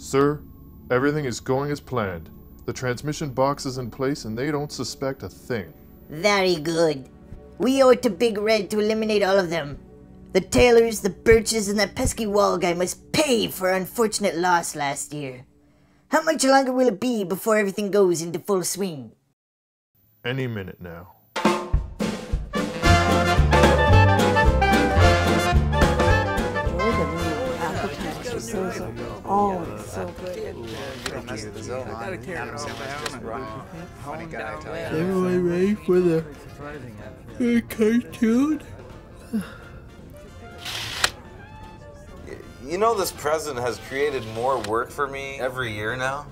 Sir, everything is going as planned. The transmission box is in place and they don't suspect a thing. Very good. We owe it to Big Red to eliminate all of them. The Taylors, the Birches, and that pesky wall guy must pay for our unfortunate loss last year. How much longer will it be before everything goes into full swing? Any minute now. Oh, it's so good. Everyone ready for the cartoon? You know this president has created more work for me every year now?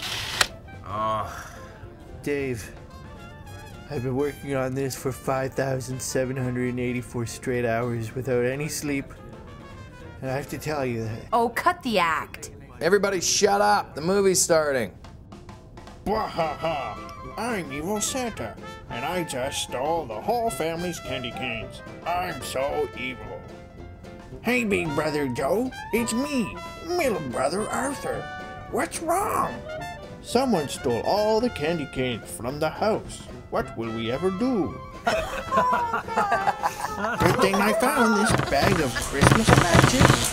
Dave, I've been working on this for 5,784 straight hours without any sleep. And I have to tell you that... Oh, cut the act. Everybody shut up. The movie's starting. Wahaha! I'm Evil Santa, and I just stole the whole family's candy canes. I'm so evil. Hey, Big Brother Joe, it's me, Middle Brother Arthur. What's wrong? Someone stole all the candy canes from the house. What will we ever do? Good thing I found this bag of Christmas matches.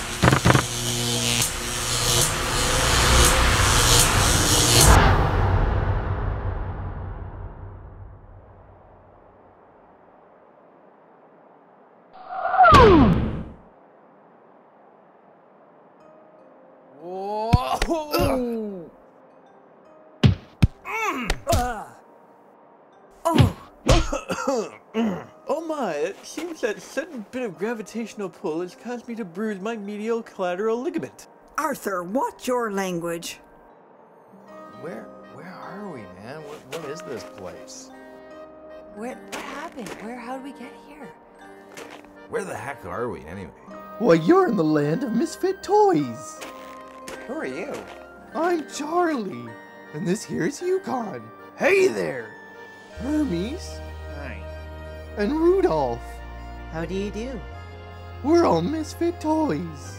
Oh my, it seems that sudden bit of gravitational pull has caused me to bruise my medial collateral ligament. Arthur, watch your language. Where are we, man? What is this place? What happened? How did we get here? Where the heck are we, anyway? Well, you're in the land of misfit toys. Who are you? I'm Charlie, and this here's Yukon. Hey there! Hermes. Hi. And Rudolph. How do you do? We're all misfit toys.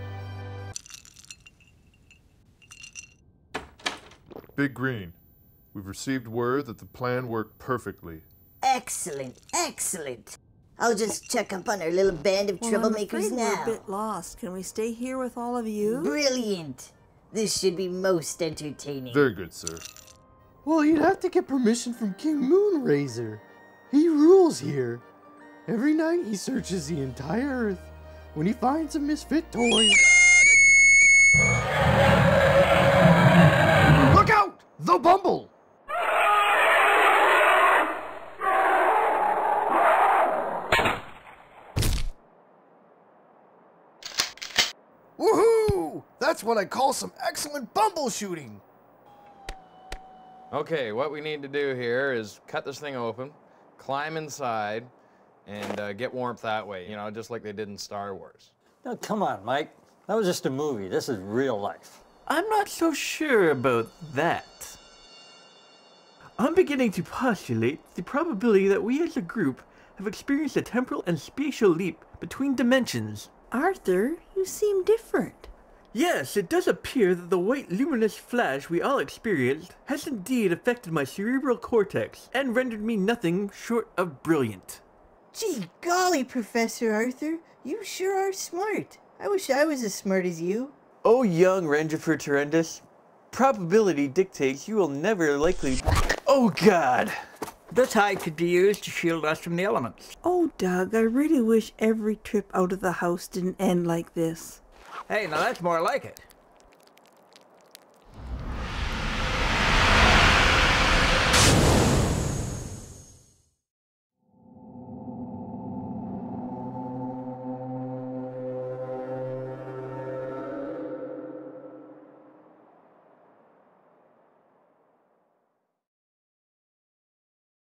Big Green, we've received word that the plan worked perfectly. Excellent, excellent. I'll just check up on our little band of troublemakers We're now. a bit lost. Can we stay here with all of you? Brilliant. This should be most entertaining. Very good, sir. Well, you'd have to get permission from King Moonraiser. He rules here. Every night he searches the entire Earth. When he finds a misfit toy... Look out! The Bumble! Woohoo! That's what I call some excellent bumble shooting! Okay, what we need to do here is cut this thing open, climb inside, and get warmth that way, you know, just like they did in Star Wars. Now, come on, Mike. That was just a movie. This is real life. I'm not so sure about that. I'm beginning to postulate the probability that we as a group have experienced a temporal and spatial leap between dimensions. Arthur, you seem different. Yes, it does appear that the white luminous flash we all experienced has indeed affected my cerebral cortex and rendered me nothing short of brilliant. Gee golly, Professor Arthur, you sure are smart. I wish I was as smart as you. Oh, young Rangifer Terendus, probability dictates you will never likely... Oh, God! This hide could be used to shield us from the elements. Oh, Doug, I really wish every trip out of the house didn't end like this. Hey, now that's more like it.